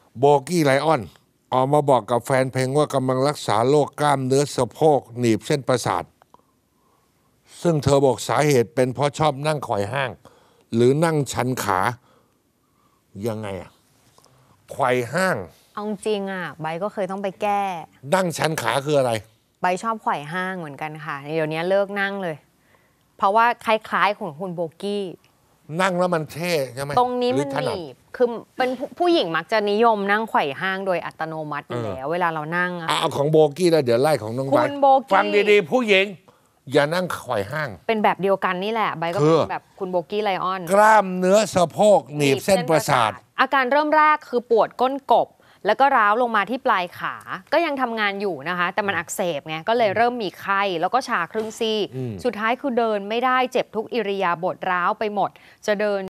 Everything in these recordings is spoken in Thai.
โบกี้ไลออนออกมาบอกกับแฟนเพลงว่ากำลังรักษาโรคกล้ามเนื้อสะโพกหนีบเส้นประสาทซึ่งเธอบอกสาเหตุเป็นเพราะชอบนั่งไขว่ห้างหรือนั่งชันขายังไงอะไขว่ห้างเอาจริงอ่ะใบก็เคยต้องไปแก้นั่งชันขาคืออะไรใบชอบไขว่ห้างเหมือนกันค่ะเดี๋ยวนี้เลิกนั่งเลยเพราะว่าคล้ายๆของคุณโบกี้นั่งแล้วมันเท่ใช่ไหมตรงนี้มันหนีบคือเป็นผู้หญิงมักจะนิยมนั่งไขว่ห้างโดยอัตโนมัติอยู่แล้วเวลาเรานั่งเอาของโบกี้แล้วเดี๋ยวไล่ของน้องใบฟังดีๆผู้หญิงอย่านั่งไขว่ห้างเป็นแบบเดียวกันนี่แหละใบก็เป็นแบบคุณโบกี้ไลออนกล้ามเนื้อสะโพกหนีบเส้นประสาทอาการเริ่มแรกคือปวดก้นกบแล้วก็ร้าวลงมาที่ปลายขาก็ยังทำงานอยู่นะคะแต่มันอักเสบไงก็เลยเริ่มมีไข้แล้วก็ชาครึ่งซีกสุดท้ายคือเดินไม่ได้เจ็บทุกอิริยาบถร้าวไปหมดจะเดิน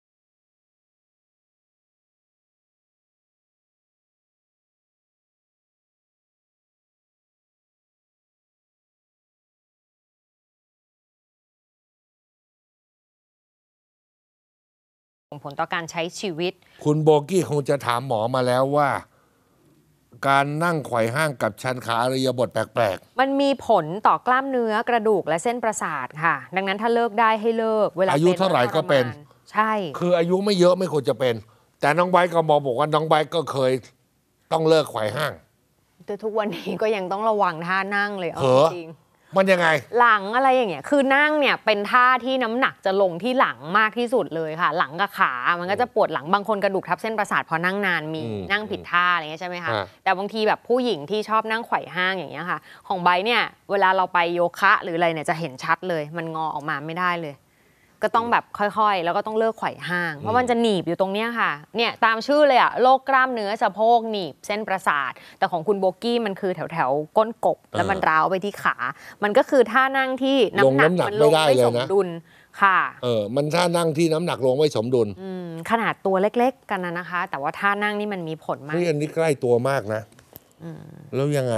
ส่งผลต่อการใช้ชีวิตคุณโบกี้คงจะถามหมอมาแล้วว่าการนั่งไขว่ห้างกับชันขาอิริยาบถแปลกๆมันมีผลต่อกล้ามเนื้อกระดูกและเส้นประสาทค่ะดังนั้นถ้าเลิกได้ให้เลิกเวลาอายุเท่าไหร่ก็เป็นใช่คืออายุไม่เยอะไม่ควรจะเป็นแต่น้องไบร์ทก็บอกว่าน้องไบร์ทก็เคยต้องเลิกไขว่ห้างแต่ทุกวันนี้ก็ยังต้องระวังท่านั่งเลยจริงมันยังไงหลังอะไรอย่างเงี้ยคือนั่งเนี่ยเป็นท่าที่น้ำหนักจะลงที่หลังมากที่สุดเลยค่ะหลังกับขามันก็จะปวดหลังบางคนกระดูกทับเส้นประสาทพอนั่งนานมีนั่งผิดท่าอะไรเงี้ยใช่ไหมคะแต่บางทีแบบผู้หญิงที่ชอบนั่งไขว่ห้างอย่างเงี้ยค่ะของไบเนี่ยเวลาเราไปโยคะหรืออะไรเนี่ยจะเห็นชัดเลยมันงอออกมาไม่ได้เลยก็ต้องแบบค่อยๆแล้วก็ต้องเลิกไขว่ห้างเพราะมันจะหนีบอยู่ตรงเนี้ยค่ะเนี่ยตามชื่อเลยอะโรคกล้ามเนื้อสะโพกหนีบเส้นประสาทแต่ของคุณโบกี้มันคือแถวก้นกบแล้วมันร้าวไปที่ขามันก็คือท่านั่งที่น้ำหนักมันลงไม่สมดุลค่ะมันท่านั่งที่น้ำหนักลงไม่สมดุลขนาดตัวเล็กๆกันนะคะแต่ว่าท่านั่งนี่มันมีผลมากนี่อันนี้ใกล้ตัวมากนะแล้วยังไง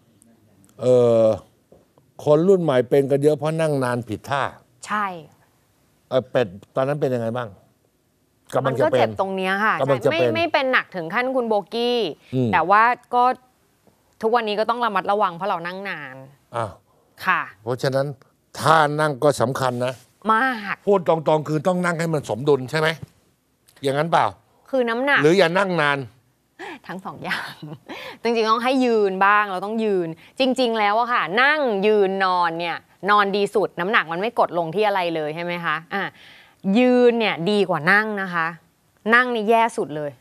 คนรุ่นใหม่เป็นกันเยอะเพราะนั่งนานผิดท่าใช่เป็ดตอนนั้นเป็นยังไงบ้างมันก็เจ็บตรงนี้ค่ะไม่เป็นหนักถึงขั้นคุณโบกี้แต่ว่าก็ทุกวันนี้ก็ต้องระมัดระวังเพราะเรานั่งนานค่ะเพราะฉะนั้นท่านั่งก็สำคัญนะมากพูดตรงๆคือต้องนั่งให้มันสมดุลใช่ไหมอย่างนั้นเปล่าคือน้ำหนักหรืออย่านั่งนานทั้งสองอย่างจริงๆต้องให้ยืนบ้างเราต้องยืนจริงๆแล้วอะค่ะนั่งยืนนอนเนี่ยนอนดีสุดน้ำหนักมันไม่กดลงที่อะไรเลยใช่ไหมคะยืนเนี่ยดีกว่านั่งนะคะนั่งนี่แย่สุดเลย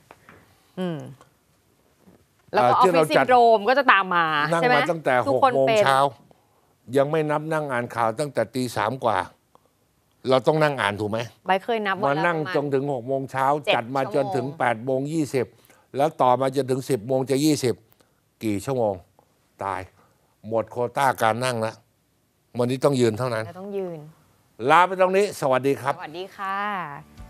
แล้วก็ออฟฟิศซินโดรมก็จะตามมานั่งมาตั้งแต่6 โมงเช้ายังไม่นับนั่งอ่านข่าวตั้งแต่ตี 3กว่าเราต้องนั่งอ่านถูกไหมใบเคยนับมานั่งจนถึง6 โมงเช้าจัดมาจนถึง8 โมง 20แล้วต่อมาจนถึง10 โมงจะ20กี่ชั่วโมงตายหมดโควต้าการนั่งแล้ววันนี้ต้องยืนเท่านั้นต้องยืนลาไปตรงนี้สวัสดีครับสวัสดีค่ะ